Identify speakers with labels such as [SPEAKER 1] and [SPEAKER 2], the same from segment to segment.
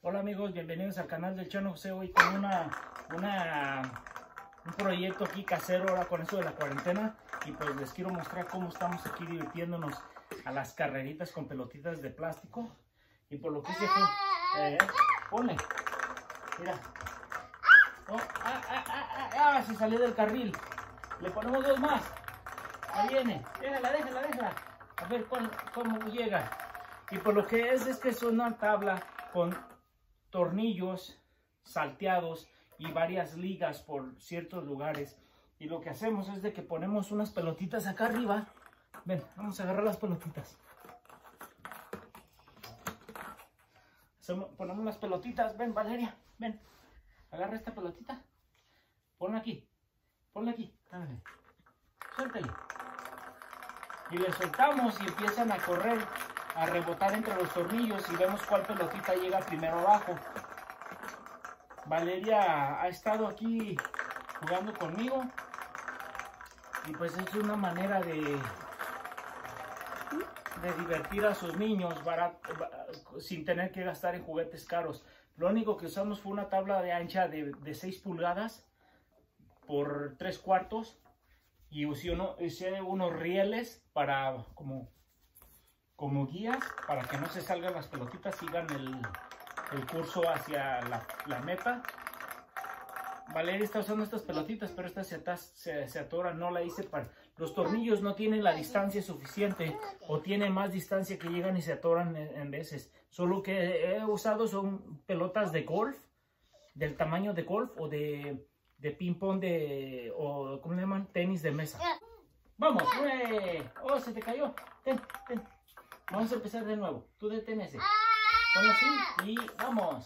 [SPEAKER 1] Hola amigos, bienvenidos al canal del Chano José. Hoy con un proyecto aquí casero ahora con eso de la cuarentena. Y pues les quiero mostrar cómo estamos aquí divirtiéndonos a las carreritas con pelotitas de plástico. Y por lo que hice fue, ponle, mira. Oh, se salió del carril. Le ponemos dos más. Ahí viene, déjala. A ver cómo llega. Y por lo que es que es una tabla con tornillos salteados y varias ligas por ciertos lugares. Y lo que hacemos es de que ponemos unas pelotitas acá arriba. Ven, vamos a agarrar las pelotitas. Ponemos las pelotitas. Ven, Valeria, ven. Agarra esta pelotita. Ponla aquí. Dale. Suéltale. Y le soltamos y empiezan a correr, a rebotar entre los tornillos y vemos cuál pelotita llega primero abajo. Valeria ha estado aquí jugando conmigo y pues es una manera de divertir a sus niños sin tener que gastar en juguetes caros. Lo único que usamos fue una tabla de ancha de 6 pulgadas por 3/4 y usé unos rieles para como guías para que no se salgan las pelotitas, sigan el curso hacia la meta. Valeria está usando estas pelotitas, pero esta se atora. No la hice para... Los tornillos no tienen la distancia suficiente o tienen más distancia que llegan y se atoran en veces. Solo que he usado son pelotas de golf, del tamaño de golf o de ping pong o ¿cómo le llaman? Tenis de mesa. ¡Vamos! ¡Oh, se te cayó! Ten. Vamos a empezar de nuevo. Tú detén ese. Ponlo así y ¡vamos!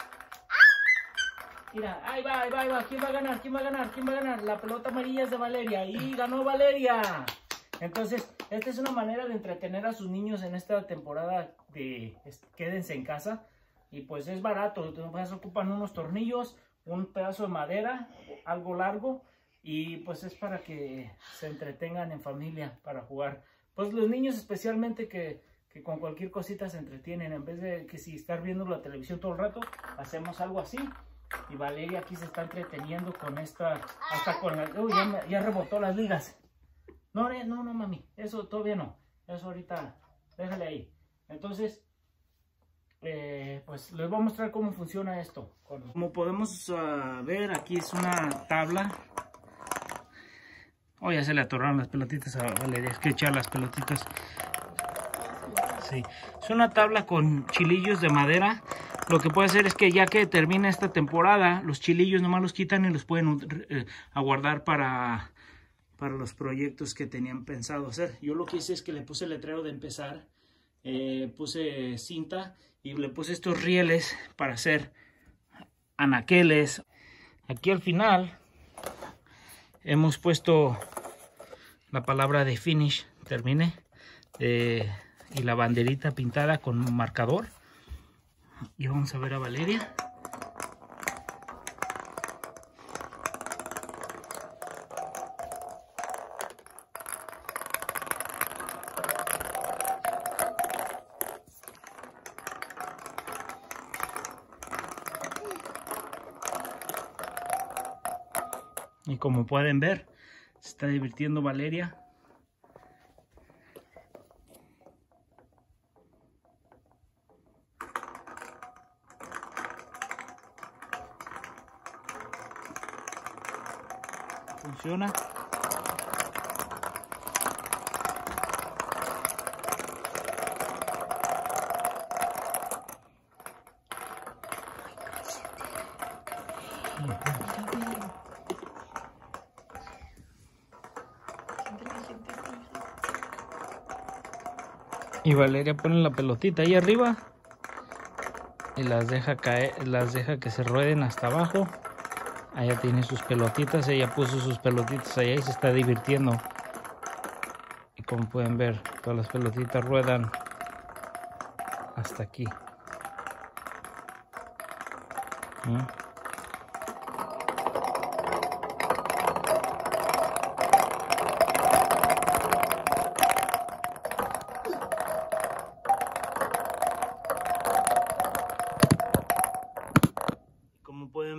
[SPEAKER 1] Mira, ahí va. ¿Quién va a ganar? La pelota amarilla es de Valeria y ganó Valeria. Entonces, esta es una manera de entretener a sus niños en esta temporada de quédense en casa. Y pues es barato. Entonces ocupan unos tornillos, un pedazo de madera, algo largo. Y pues es para que se entretengan en familia para jugar. Pues los niños especialmente que con cualquier cosita se entretienen. En vez de que si estar viendo la televisión todo el rato, hacemos algo así. Y Valeria aquí se está entreteniendo con esta, hasta con la... Uy, ya rebotó las ligas. No, mami, eso todavía no. Eso ahorita, déjale ahí. Entonces, pues les voy a mostrar cómo funciona esto. Como podemos ver, aquí es una tabla. Oh, ya se le atoraron las pelotitas a Valeria. Es que echar las pelotitas. Sí, es una tabla con chilillos de madera. Lo que puede hacer es que ya que termina esta temporada, los chilillos nomás los quitan y los pueden aguardar para los proyectos que tenían pensado hacer. Yo lo que hice es que le puse el letrero de empezar, puse cinta y le puse estos rieles para hacer anaqueles. Aquí al final hemos puesto la palabra de finish, termine, y la banderita pintada con marcador. Y vamos a ver a Valeria. Y como pueden ver, se está divirtiendo Valeria. Funciona. Y Valeria pone la pelotita ahí arriba y las deja caer, las deja que se rueden hasta abajo. Allá tiene sus pelotitas, ella puso sus pelotitas allá y se está divirtiendo. Y como pueden ver, todas las pelotitas ruedan hasta aquí.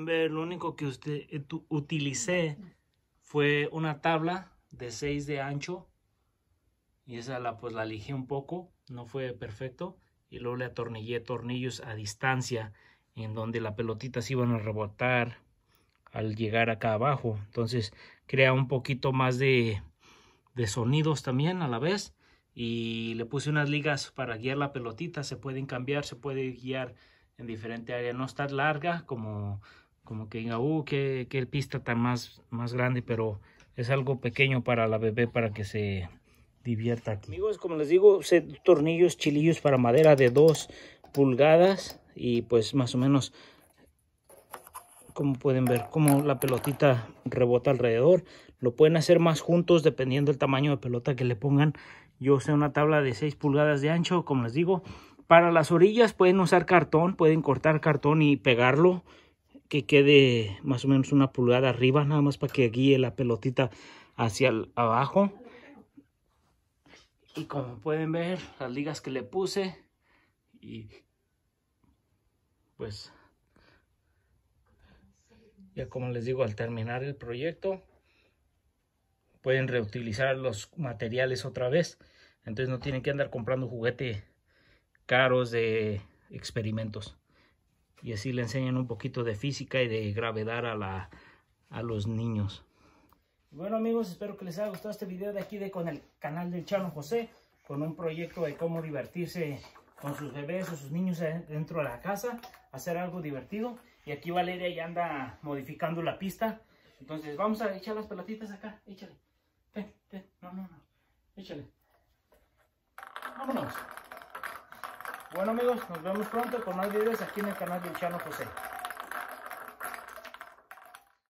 [SPEAKER 1] pueden ver, lo único que utilicé fue una tabla de 6 de ancho. Y esa pues la lijé un poco, no fue perfecto. Y luego le atornillé tornillos a distancia en donde la pelotita se iban a rebotar al llegar acá abajo. Entonces crea un poquito más de sonidos también a la vez. Y le puse unas ligas para guiar la pelotita. Se pueden cambiar, se puede guiar en diferente área. No está larga como que diga, qué pista tan más grande, pero es algo pequeño para la bebé para que se divierta aquí. Amigos, como les digo, usé tornillos chilillos para madera de 2 pulgadas y pues más o menos, como pueden ver, como la pelotita rebota alrededor. Lo pueden hacer más juntos dependiendo del tamaño de pelota que le pongan. Yo usé una tabla de 6 pulgadas de ancho, como les digo. Para las orillas pueden usar cartón, pueden cortar cartón y pegarlo, que quede más o menos 1 pulgada arriba, nada más para que guíe la pelotita hacia abajo. Y como pueden ver, las ligas que le puse, y pues ya como les digo, al terminar el proyecto pueden reutilizar los materiales otra vez. Entonces no tienen que andar comprando juguetes caros de experimentos. Y así le enseñan un poquito de física y de gravedad a los niños. Bueno amigos, espero que les haya gustado este video de aquí con el canal del Chano José, con un proyecto de cómo divertirse con sus bebés o sus niños dentro de la casa, hacer algo divertido. Y aquí Valeria ya anda modificando la pista. Entonces vamos a echar las pelotitas acá, échale. Ven, no, échale. Vámonos. Bueno amigos, nos vemos pronto con más videos aquí en el canal del Chano José.